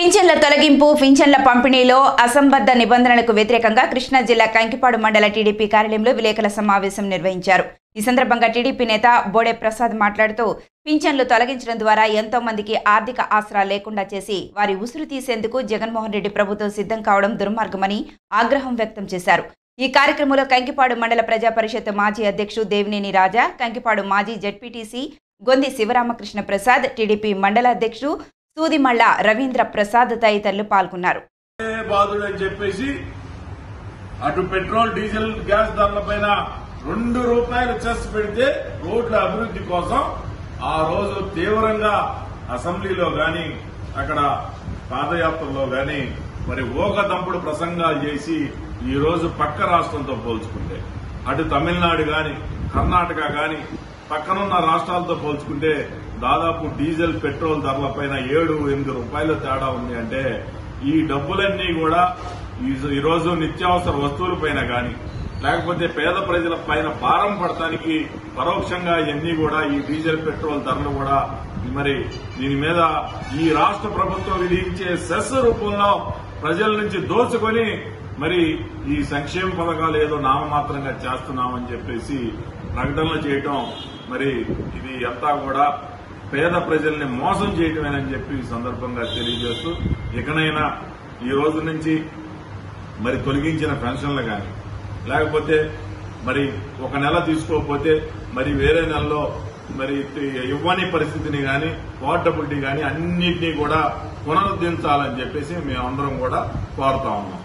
పింఛన్ల తొలగింపు, పింఛన్ల పంపిణీలో అసంబద్ధ నిబంధనలకు వ్యతిరేకంగా కృష్ణా జిల్లా కంకిపాడు మండల టీడీపీ కార్యాలయంలో విలేకరుల సమావేశం నిర్వహించారు. ఈ సందర్భంగా టీడీపీ నేత బోడే ప్రసాద్ మాట్లాడుతూ పింఛన్లు తొలగించడం ద్వారా ఎంతో మందికి ఆర్థిక ఆసరా లేకుండా చేసి వారి ఉసురు తీసేందుకు జగన్మోహన్ రెడ్డి ప్రభుత్వం సిద్ధం కావడం దుర్మార్గమని ఆగ్రహం వ్యక్తం చేశారు. ఈ కార్యక్రమంలో కంకిపాడు మండల ప్రజా పరిషత్ మాజీ అధ్యక్షుడు దేవినేని రాజా, కంకిపాడు మాజీ జెడ్పీటీసీ గొంది శివరామకృష్ణ ప్రసాద్, టీడీపీ మండల అధ్యక్షుడు సూదిమళ్ళ రవీంద్ర ప్రసాద్ తదితరులు పాల్గొన్నారు. అటు పెట్రోల్, డీజిల్, గ్యాస్ ధరలపైన ₹2 చెస్ పెడితే రోడ్ల అభివృద్ధి కోసం ఆ రోజు తీవ్రంగా అసెంబ్లీలో గాని అక్కడ పాదయాత్రలో గాని మరి దంపుడు ప్రసంగాలు చేసి ఈ రోజు పక్క రాష్ట్రంతో పోల్చుకుంటే అటు తమిళనాడు గాని కర్ణాటక గాని పక్కనున్న రాష్ట్రాలతో పోల్చుకుంటే దాదాపు డీజిల్, పెట్రోల్ ధరలపైన ₹7-8 తేడా ఉంది. అంటే ఈ డబ్బులన్నీ కూడా ఈ రోజు నిత్యావసర వస్తువులపైన గాని లేకపోతే పేద ప్రజల పైన భారం పడటానికి పరోక్షంగా ఇవన్నీ కూడా ఈ డీజిల్, పెట్రోల్ ధరలు కూడా మరి దీని మీద ఈ రాష్ట్ర ప్రభుత్వం విధించే సెస్ రూపంలో ప్రజల నుంచి దోచుకొని మరి ఈ సంక్షేమ పథకాలు ఏదో నామమాత్రంగా చేస్తున్నామని చెప్పేసి ప్రకటనలు చేయటం, మరి ఇది అంతా కూడా పేద ప్రజల్ని మోసం చేయటమేనని చెప్పి ఈ సందర్భంగా తెలియజేస్తూ ఇకనైనా ఈ రోజు నుంచి మరి తొలగించిన పెన్షన్లు గాని లేకపోతే మరి ఒక నెల తీసుకోకపోతే మరి వేరే నెలలో మరి ఇవ్వని పరిస్థితిని గాని పోర్టబిలిటీ గాని అన్నింటినీ కూడా పునరుద్ధరించాలని చెప్పేసి మేమందరం కూడా కోరుతా ఉన్నాం.